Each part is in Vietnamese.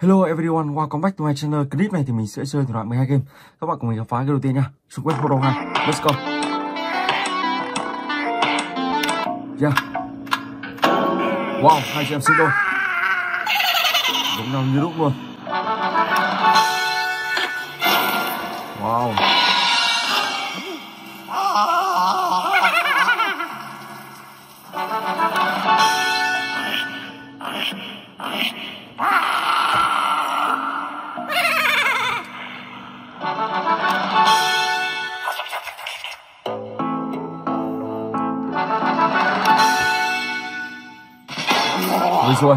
Hello everyone, welcome back to my channel. Clip này thì mình sẽ chơi thủ đoạn 12 game. Các bạn cùng mình khám phá cái đầu tiên nha. Xuống quét photo 2. Let's go. Yeah. Wow, hai chị em sinh đôi. Giống nhau như lúc luôn. Wow. Ôi xui.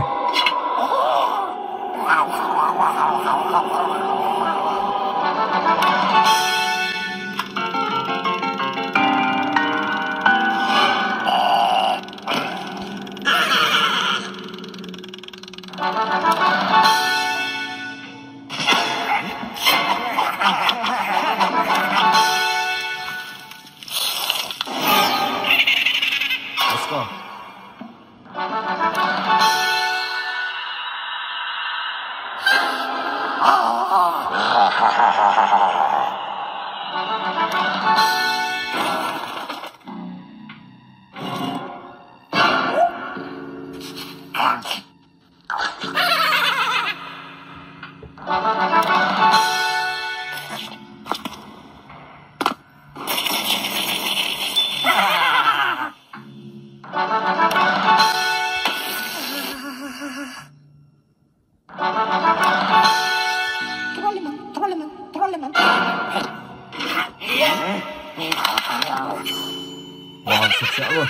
Let's go. Wow, sạch sẽ luôn.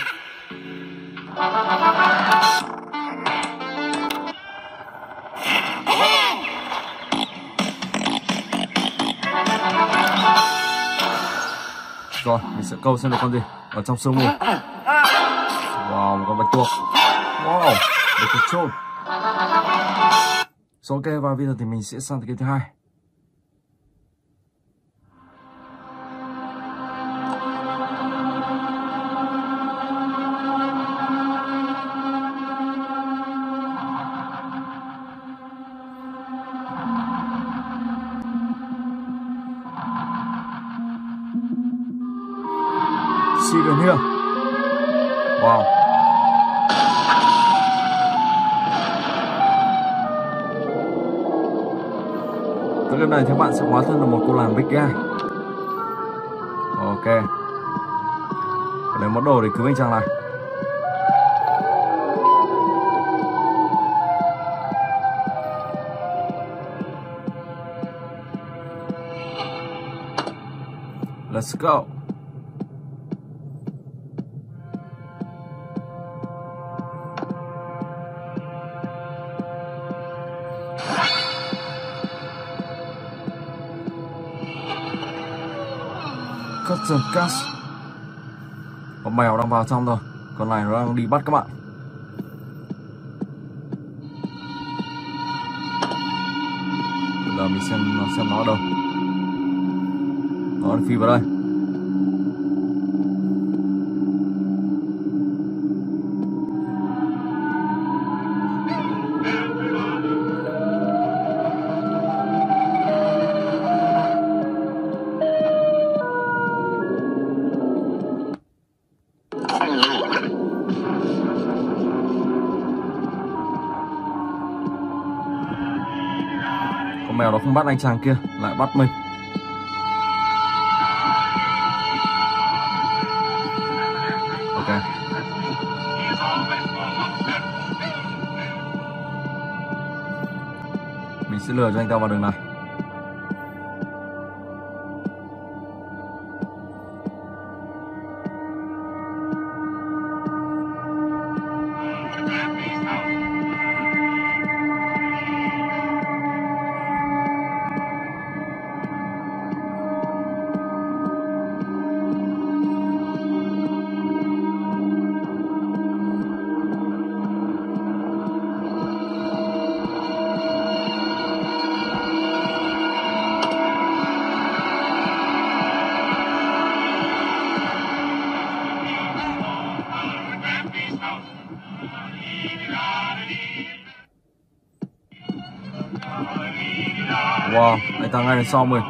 Rồi, mình sẽ câu xem được con gì ở trong sương mù. Wow, một con bạch tuộc. Wow, được cái trôn. So, ok, và bây giờ thì mình sẽ sang cái thứ hai. See gần here. Wow. Tới lần này thì bạn sẽ hóa thân là một cô làng Big Guy. Ok. Lấy món đồ để cứu anh chàng này. Let's go. Custom cast. Con mèo đang vào trong rồi. Con này nó đang đi bắt các bạn. Bây giờ mình xem nó ở đâu. Nó phi vào đây. Con mèo nó không bắt anh chàng kia, lại bắt mình. Ok. Mình sẽ lừa cho anh ta vào đường này. Wow, anh ta ngay đằng sau mình.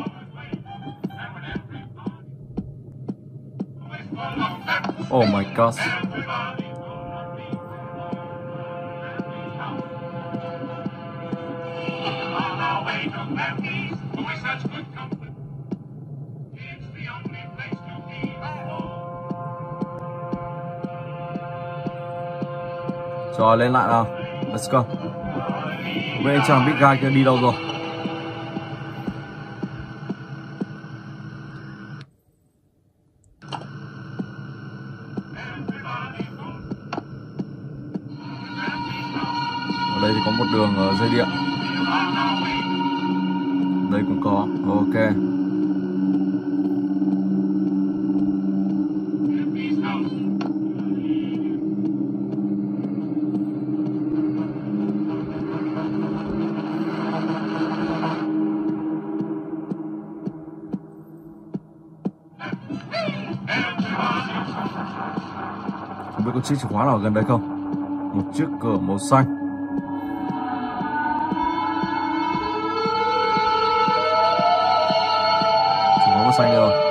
Oh my god. Rồi lên lại nào. Let's go. Vậy chàng big guy kia đi đâu rồi? Ở đây thì có một đường dây điện. Đây cũng có. Ok. Không biết có chiếc chìa khóa nào ở gần đây không? Một chiếc cửa màu xanh. Chìa khóa màu xanh đây rồi.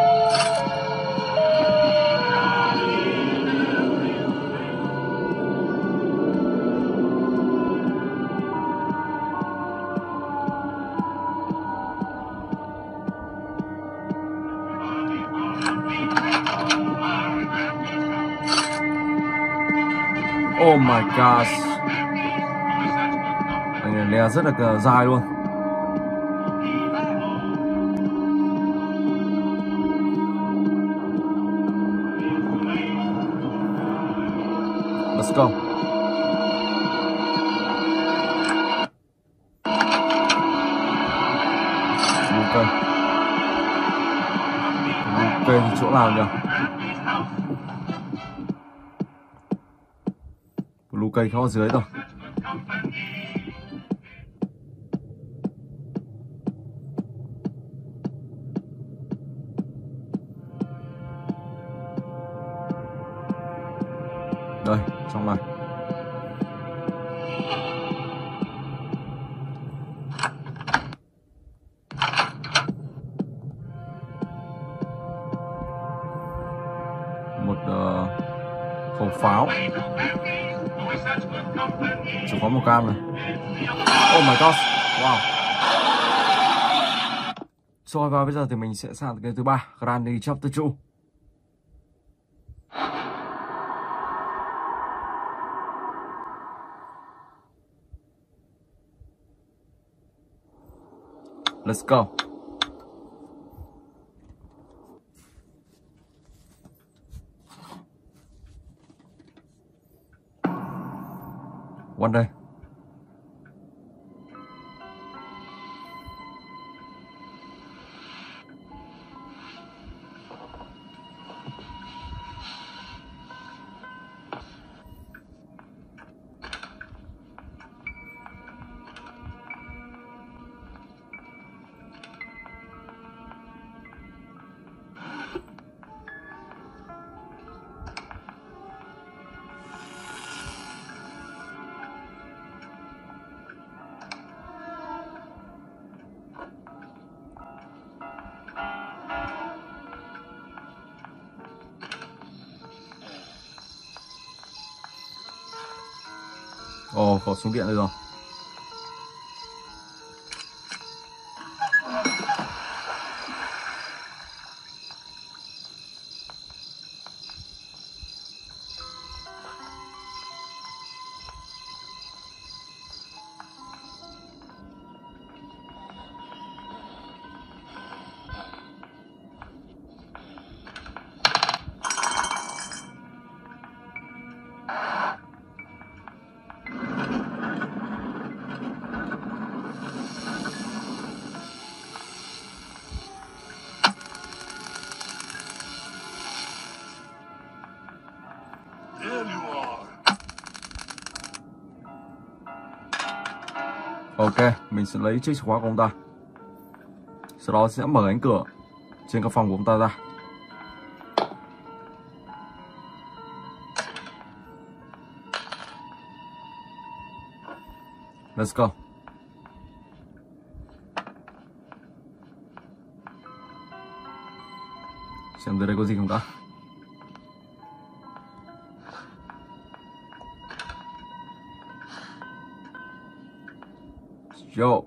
Oh my gosh. Anh này leo rất là dài luôn. Let's go. Ok. Ok thì chỗ nào nhỉ? Blue cây khó dưới rồi. Đây, trong này. Một khẩu pháo. Chìa khóa màu cam này. Oh my god. Wow. Rồi và bây giờ thì mình sẽ sang cái thứ ba, Granny Chapter 2. Let's go. One day. Ồ, khẩu súng điện đây rồi. Ok, mình sẽ lấy chiếc chìa khóa của ông ta. Sau đó sẽ mở cánh cửa trên căn phòng của ông ta ra. Let's go. Xem dưới đây có gì không đã. Yo.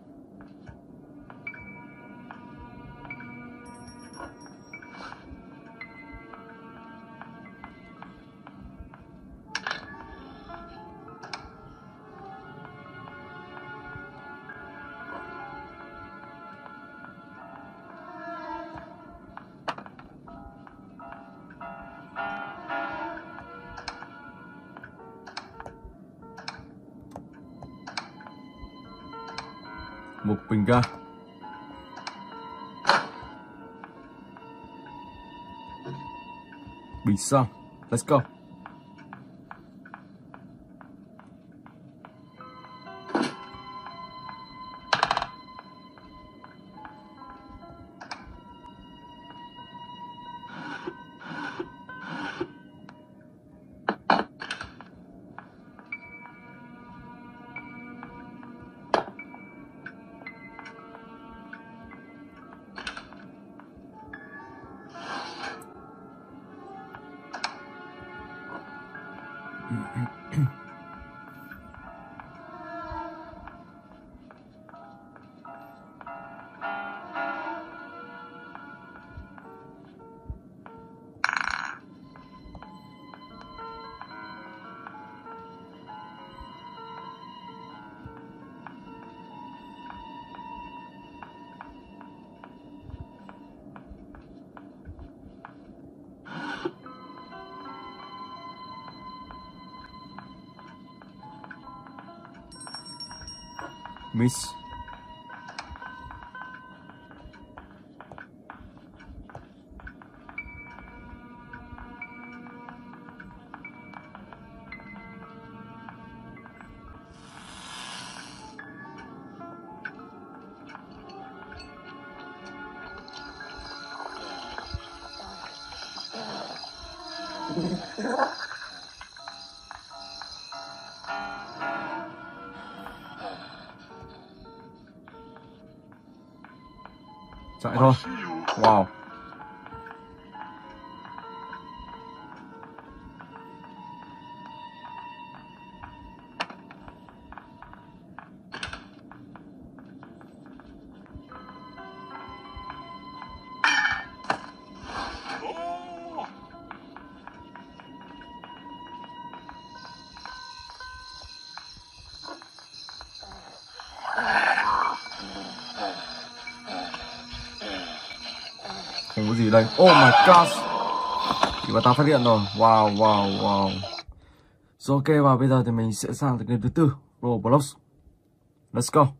Một bình ga. Bình xăng. Let's go. Miss. Chạy thôi. Wow. Không có gì đây. Oh my god. Thì bà ta phát hiện rồi. Wow, wow, wow. Rồi ok, và bây giờ thì mình sẽ sang game thứ tư, Roblox. Let's go.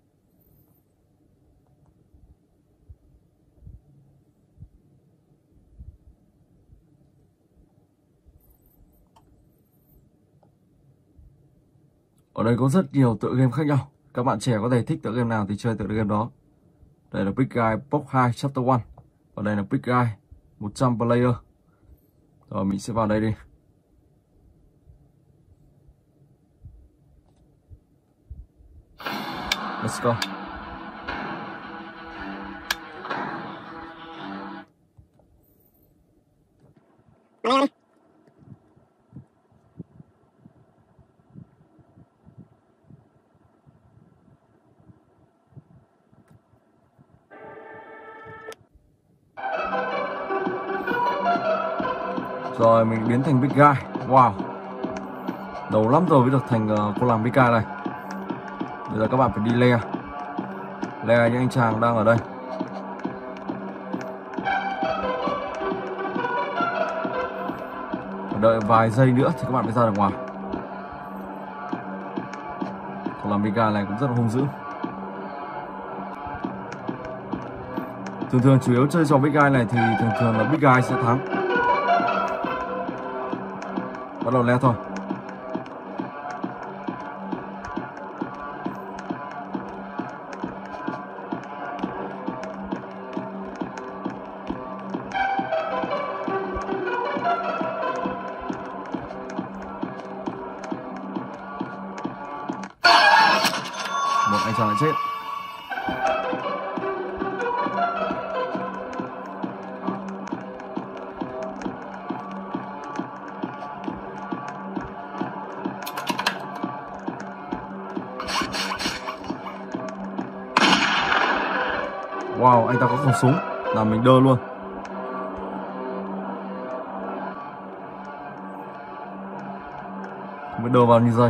Ở đây có rất nhiều tựa game khác nhau. Các bạn trẻ có thể thích tựa game nào thì chơi tựa game đó. Đây là Big Guy Box 2 Chapter 1. Và đây là Big Guy 100 player. Rồi mình sẽ vào đây đi. Let's go. Rồi mình biến thành Big Guy. Wow. Đầu lắm rồi mới được thành cô làng Big Guy này. Bây giờ các bạn phải đi le những anh chàng đang ở đây. Phải đợi vài giây nữa thì các bạn mới ra được ngoài. Cô làng Big Guy này cũng rất là hung dữ. Thường chủ yếu chơi trò Big Guy này thì thường là Big Guy sẽ thắng. Bắt đầu leo thôi. Một anh chàng lại chết. Wow, anh ta có khẩu súng, làm mình đơ luôn. Không biết đơ bao nhiêu giây.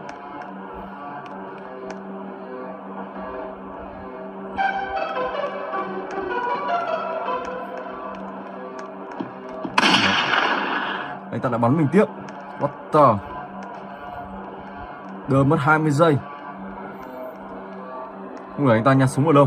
Anh ta lại bắn mình tiếp. What the? Đơ mất 20 giây. Không hiểu anh ta nhặt súng ở đâu.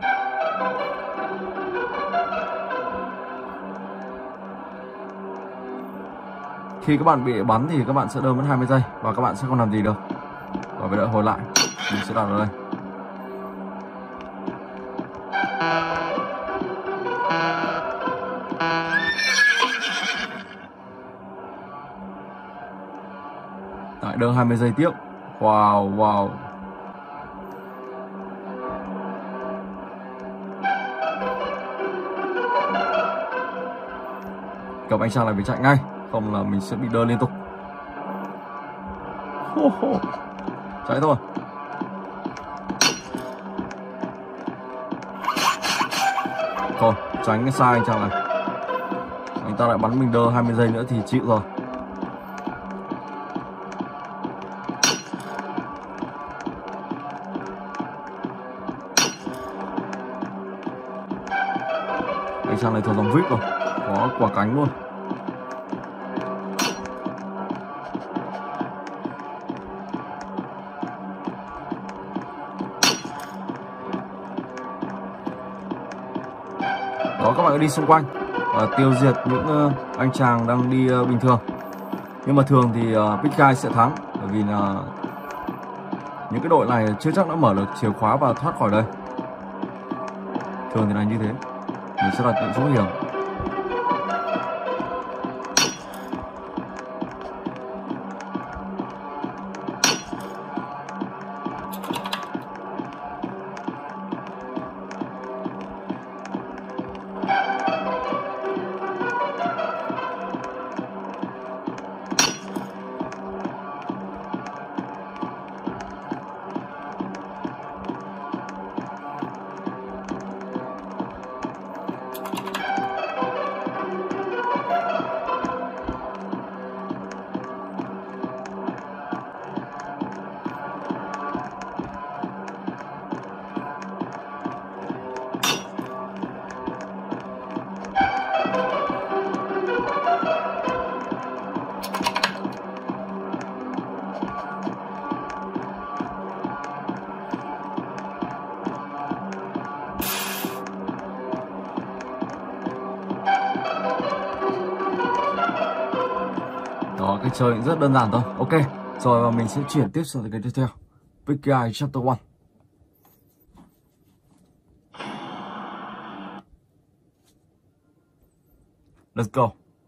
Khi các bạn bị bắn thì các bạn sẽ đơ mất 20 giây và các bạn sẽ không làm gì được. Và phải đợi hồi lại. Mình sẽ đặt ở đây. Lại đơ 20 giây tiếp. Wow, wow. Cầm anh sang lại phải chạy ngay, không là mình sẽ bị đơ liên tục. Chạy thôi. Thôi, tránh cái sai anh chàng này. Anh ta lại bắn mình đơ 20 giây nữa thì chịu rồi. Anh chàng này thuộc dòng VIP rồi, có quả cánh luôn. Đó, các bạn đi xung quanh và tiêu diệt những anh chàng đang đi bình thường. Nhưng mà thường thì Big Guy sẽ thắng, bởi vì là những cái đội này chưa chắc đã mở được chìa khóa và thoát khỏi đây. Thường thì là như thế. Mình sẽ đặt những số hiểm. Đó, cái chơi rất đơn giản thôi. Ok, rồi và mình sẽ chuyển tiếp sang cái tiếp theo. Big Guy Chapter 1. Let's go.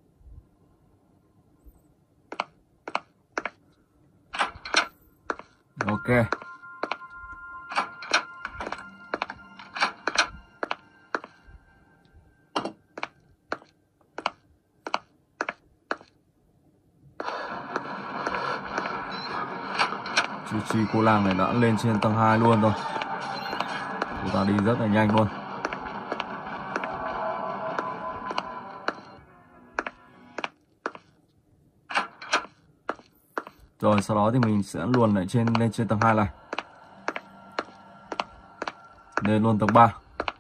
Ok. Chi cô làng này đã lên trên tầng 2 luôn rồi. Chúng ta đi rất là nhanh luôn. Rồi sau đó thì mình sẽ luồn lại lên trên tầng 2 này. Lên luôn tầng 3.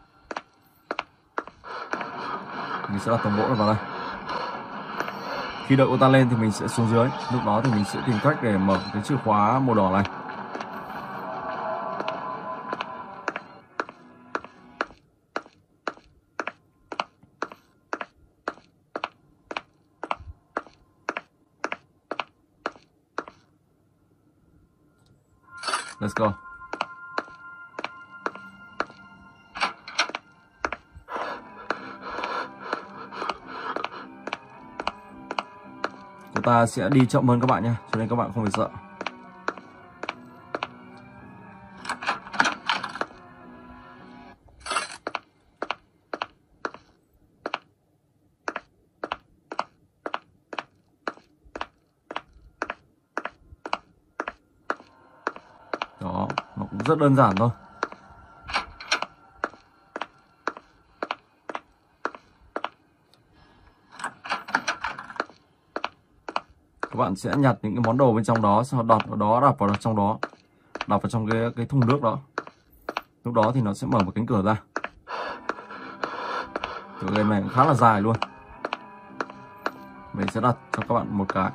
Mình sẽ đặt tầng gỗ vào đây. Khi đợi cô ta lên thì mình sẽ xuống dưới. Lúc đó thì mình sẽ tìm cách để mở cái chìa khóa màu đỏ này. Let's go. Cô ta sẽ đi chậm hơn các bạn nhé, cho nên các bạn không phải sợ. Đó, nó cũng rất đơn giản thôi. Các bạn sẽ nhặt những cái món đồ bên trong đó, sau đập vào đó, đập vào trong đó, đập vào trong cái thùng nước đó. Lúc đó thì nó sẽ mở một cánh cửa ra. Tựa game này cũng khá là dài luôn. Mình sẽ đặt cho các bạn một cái.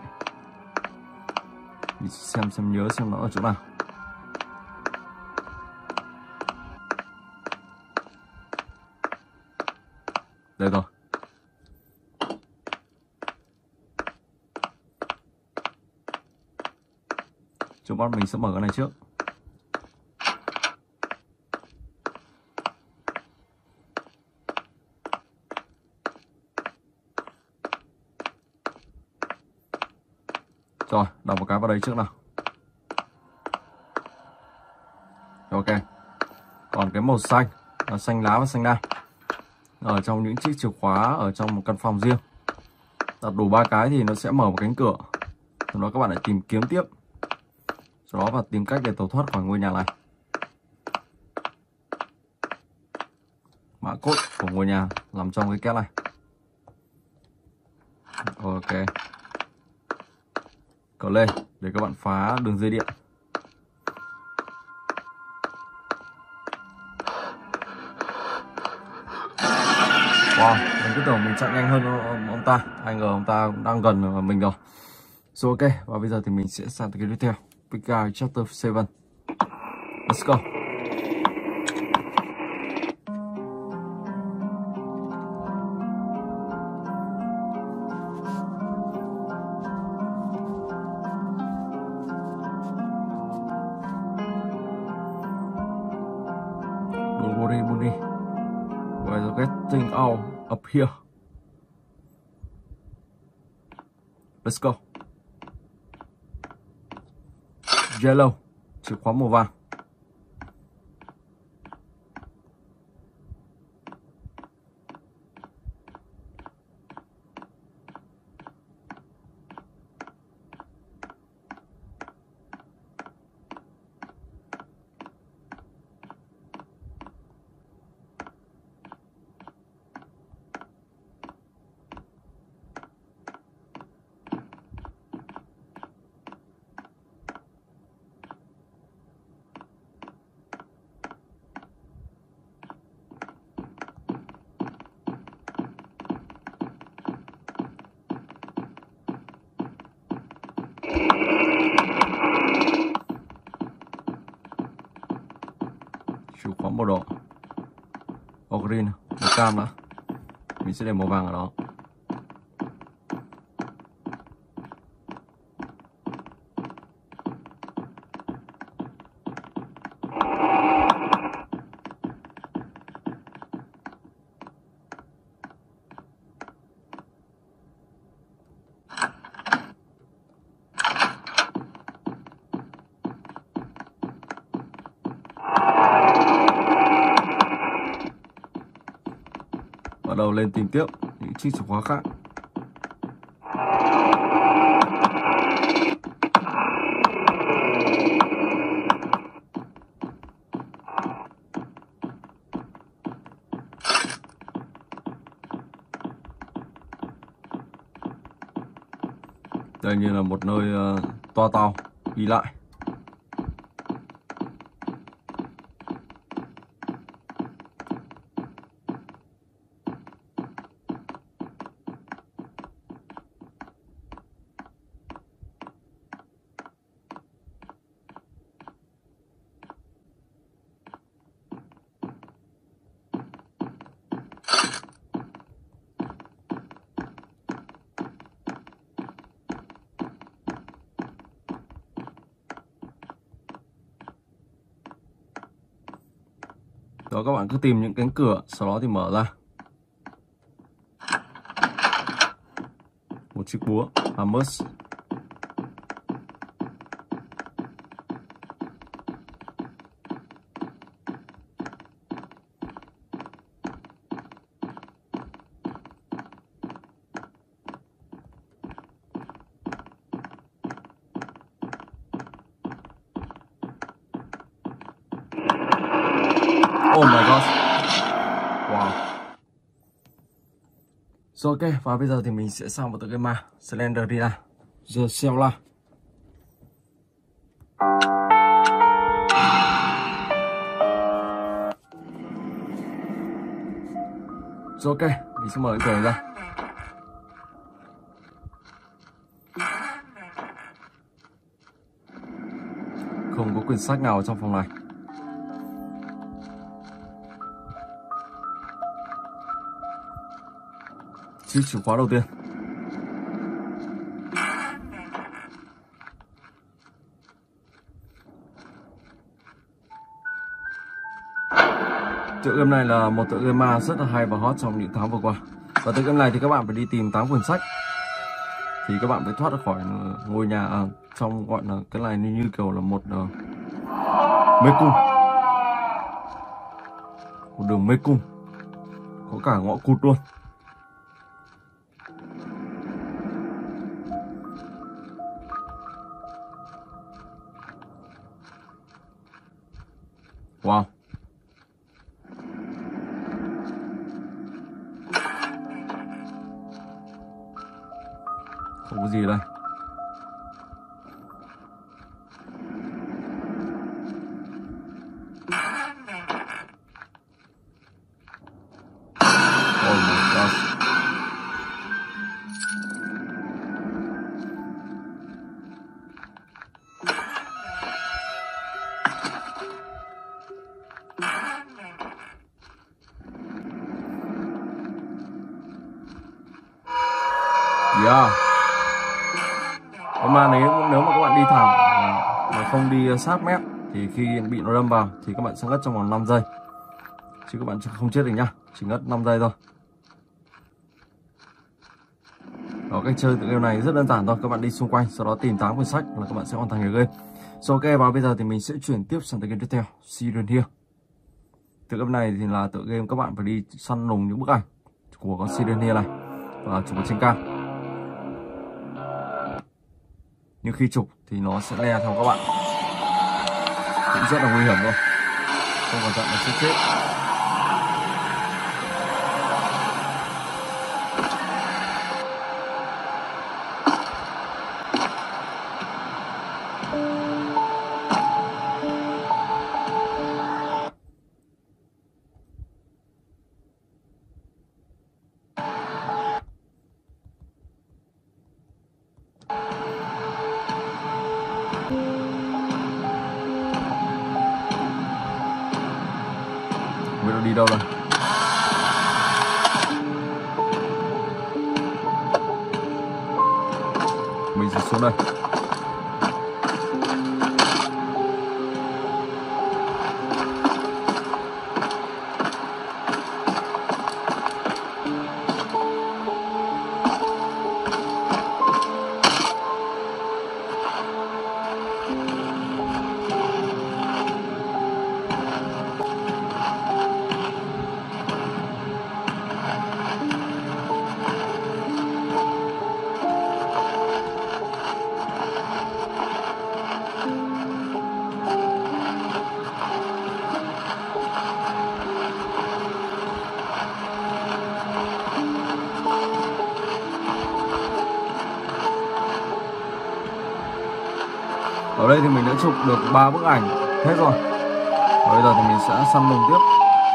Mình xem nhớ xem nó ở chỗ nào. Đây rồi. Trước mắt mình sẽ mở cái này trước. Rồi, đặt một cái vào đây trước nào. Ok. Còn cái màu xanh là xanh lá và xanh lam. Ở trong những chiếc chìa khóa ở trong một căn phòng riêng. Đặt đủ 3 cái thì nó sẽ mở một cánh cửa. Sau đó các bạn lại tìm kiếm tiếp. Sau đó và tìm cách để tẩu thoát khỏi ngôi nhà này. Mã code của ngôi nhà nằm trong cái két này. Ok. Cờ lên để các bạn phá đường dây điện. Wow, mình cứ tưởng mình chạy nhanh hơn ông ta. Ai ngờ ông ta cũng đang gần mình rồi. So ok, và bây giờ thì mình sẽ sang tới cái tiếp theo. Big Guy Chapter 7. Let's go. Don't worry, Bunny. We're getting out up here. Let's go. Yellow, chìa khóa màu vàng. Chìa khóa màu đỏ. Green, màu cam nữa. Mình sẽ để màu vàng ở đó. Bắt đầu lên tìm tiếp những chiếc chìa khóa khác. Đây như là một nơi toa tàu đi lại. Đó, các bạn cứ tìm những cánh cửa, sau đó thì mở ra. Một chiếc búa, Hammers. Oh my god. Wow. Rồi ok, và bây giờ thì mình sẽ sang một tựa game ma Slenderina. The Cella. Rồi ok, mình sẽ mở cái cửa ra. Không có quyển sách nào ở trong phòng này. Chiếc chìa khóa đầu tiên. Tựa game này là một tựa game ma rất là hay và hot trong những tháng vừa qua. Và tựa game này thì các bạn phải đi tìm 8 quyển sách thì các bạn phải thoát ra khỏi ngôi nhà trong, gọi là cái này như kiểu là một mê cung, một đường mê cung, có cả ngõ cụt luôn. Wow. Không có gì đây. Oh my gosh. Yeah. Mà nếu mà các bạn đi thẳng mà không đi sát mép thì khi bị nó đâm vào thì các bạn sẽ ngất trong vòng 5 giây. Chứ các bạn không chết được nhá, chỉ ngất 5 giây thôi. Đó, cách chơi tựa game này rất đơn giản thôi, các bạn đi xung quanh sau đó tìm 8 quyển sách là các bạn sẽ hoàn thành được game. So, ok, và bây giờ thì mình sẽ chuyển tiếp sang tựa game tiếp theo, Siren Hill. Tựa game này thì là tựa game các bạn phải đi săn lùng những bức ảnh của con Siren Hill này và chụp ở trên cao. Nhưng khi chụp thì nó sẽ le theo các bạn, cũng rất là nguy hiểm luôn, không cẩn thận là sẽ chết. Biết nó đi đâu rồi. Mình sẽ xuống đây. Ở đây thì mình đã chụp được 3 bức ảnh hết rồi. Và bây giờ thì mình sẽ săn lùng tiếp.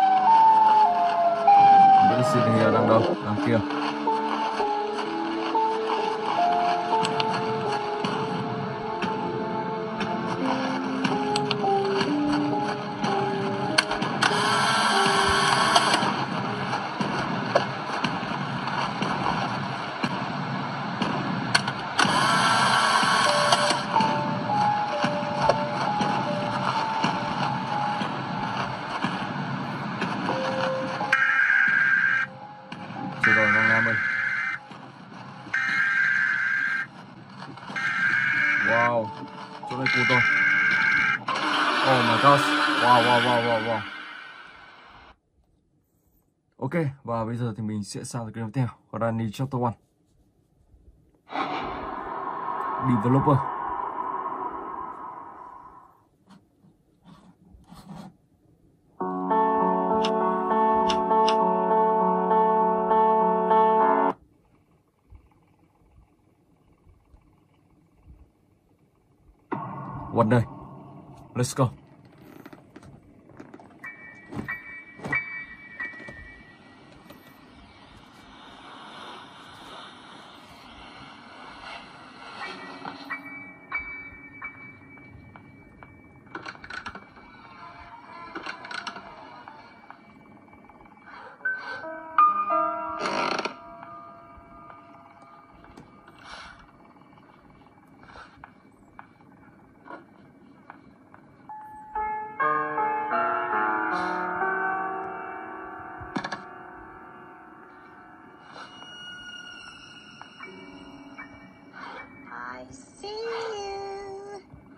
Không biết Siren Hill đang đâu, đằng kia. Rồi rồi, ngon Nam ơi. Wow, chỗ này cụt rồi. Oh my gosh. Wow. Ok, và bây giờ thì mình sẽ sang cái tiếp theo, Granny Chapter 1. Developer. let's go. I see you.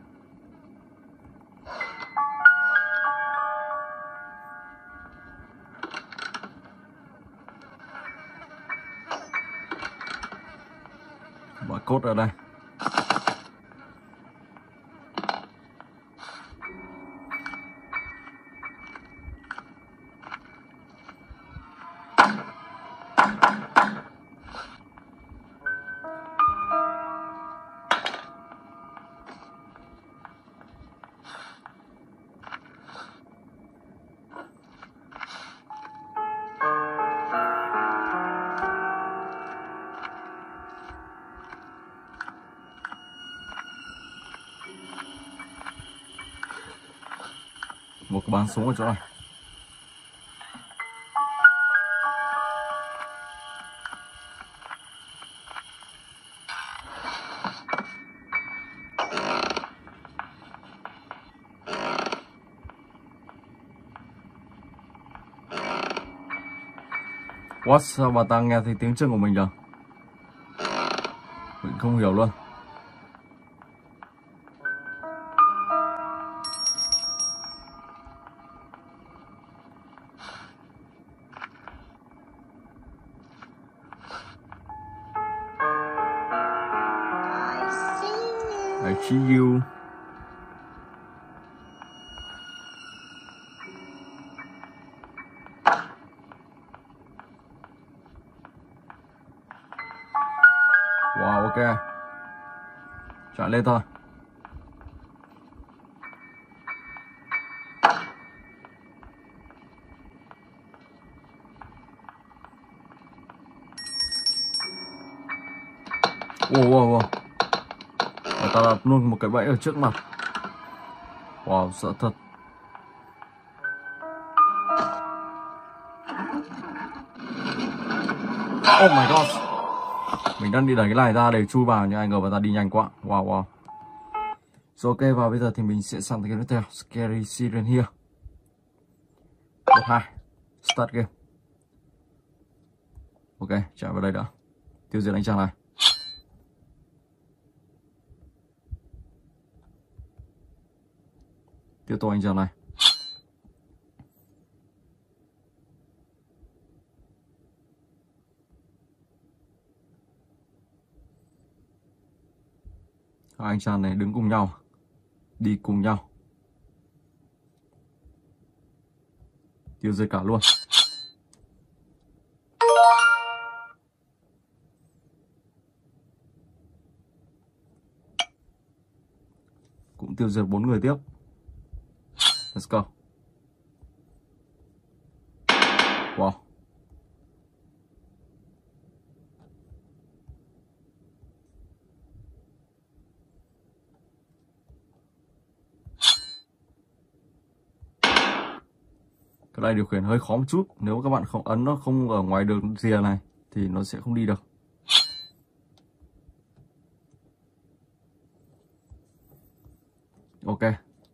Bỏ cốt ở đây. Một cái bắn súng ở chỗ này. What? Sao bà ta nghe thấy tiếng chân của mình rồi? Mình không hiểu luôn. I see you. Wow, ok. Chạy lên thôi. Wow. Và ta đặt luôn một cái bẫy ở trước mặt. Wow, sợ thật. Oh my god. Mình đang đi đẩy cái này ra để chui vào nhưng ai ngờ bà ta đi nhanh quá. Wow. Rồi ok, và bây giờ thì mình sẽ sang tới cái tiếp theo. Scary Siren here. 1-2. Start game. Ok, chạy vào đây đã. Tiêu diệt anh chàng này. Tiêu tô anh chàng này. Hai anh chàng này đứng cùng nhau. Đi cùng nhau. Tiêu diệt cả luôn. Cũng tiêu diệt 4 người tiếp. Let's go. Wow. Cái này điều khiển hơi khó một chút. Nếu các bạn không ấn nó không ở ngoài đường rìa này thì nó sẽ không đi được. Ok.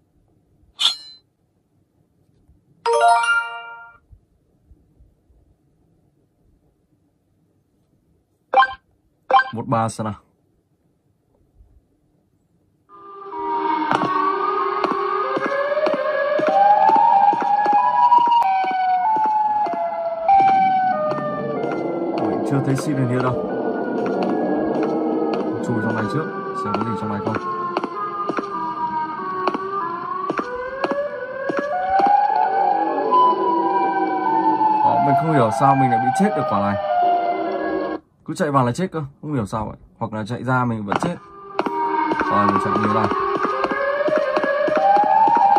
Một ba xem nào. Mình chưa thấy Siren here đâu. Chui trong này trước xem có gì trong này không. Mình không hiểu sao mình lại bị chết được quả này. Cứ chạy vào là chết cơ, không hiểu sao vậy. Hoặc là chạy ra mình vẫn chết. Rồi mình chạy như này.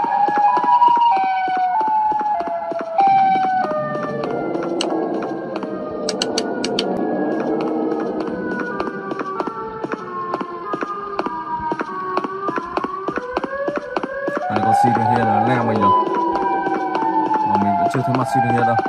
chưa thấy mặt Sydney đâu.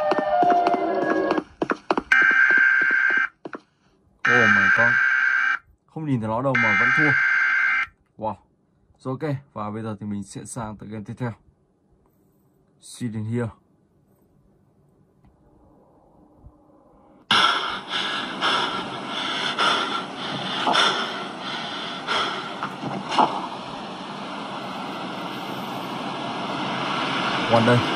Oh my god, không nhìn thấy nó đâu mà vẫn thua. Wow. Rồi ok, và bây giờ thì mình sẽ sang tựa game tiếp theo. Sweden here. One đây.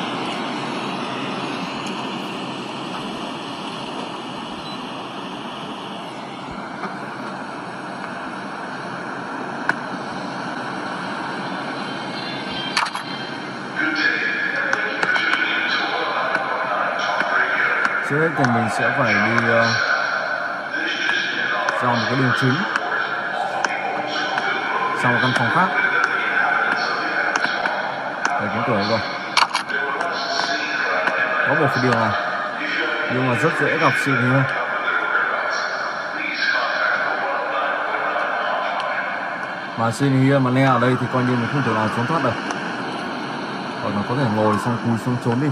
Trước hết thì mình sẽ phải đi ra một cái đường chính, sang một căn phòng khác. Đẩy cánh cửa rồi. Có một cái đường này, nhưng mà rất dễ gặp sự hơn. Mà Sydney mà leo ở đây thì coi như mình không thể nào trốn thoát được. Còn nó có thể ngồi xong cúi xuống trốn đi.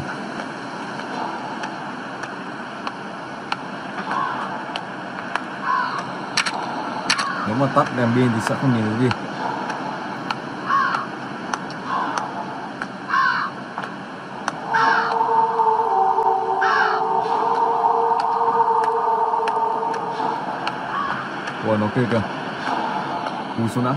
Nếu mà tắt đèn pin thì sẽ không nhìn thấy gì. Ủa nó kia kìa. Cúi xuống đã.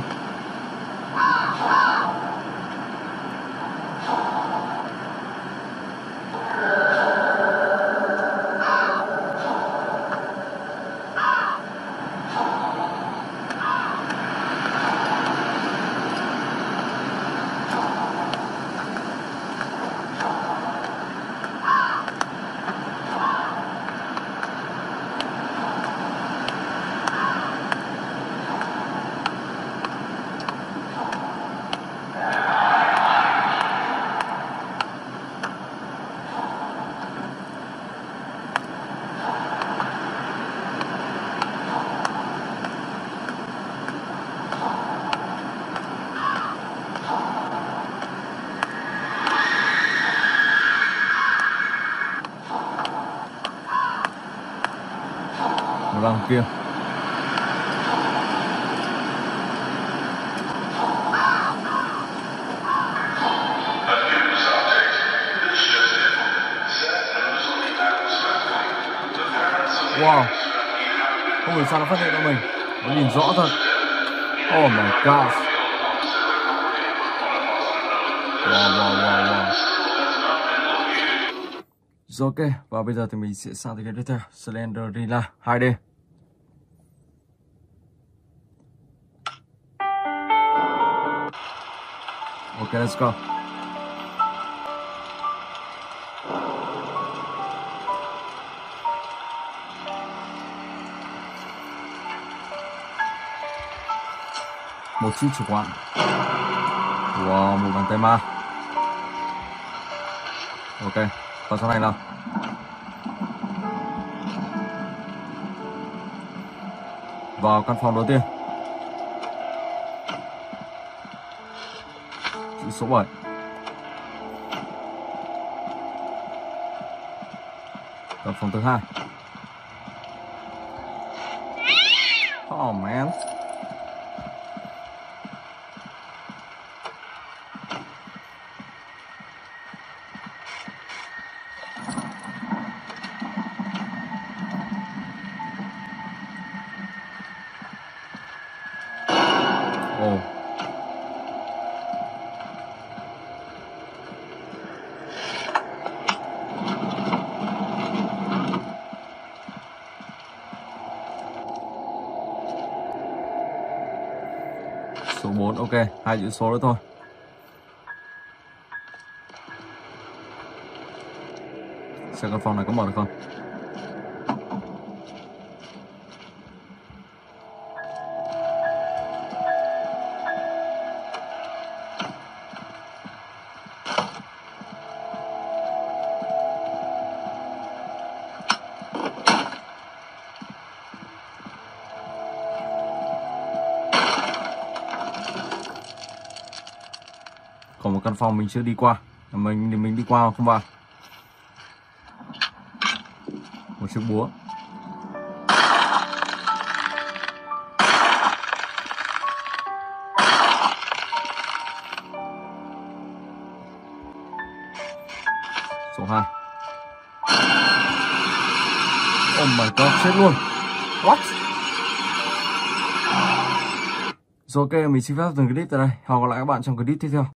Vâng kia. Wow, không hiểu sao nó phát hiện ra mình, nó nhìn rõ thật. Oh my gosh. Wow. Rồi ok, và bây giờ thì mình sẽ sang tới game tiếp theo, Slenderina 2D. Ok, let's go. Một chiếc chìa khóa. Wow, một bàn tay ma. Ok, vào trong này nào. Vào căn phòng đầu tiên. Chữ số 7. Căn phòng thứ hai. Oh man. Oh. Số 4, ok, 2 chữ số nữa thôi. Xem căn phòng này có mở được không? Còn một căn phòng mình chưa đi qua. Mình đi qua không vào. Một chiếc búa. Số 2. Oh my god, chết luôn. What? Rồi ok, mình xin phép dừng clip tại đây. Hẹn gặp lại các bạn trong clip tiếp theo.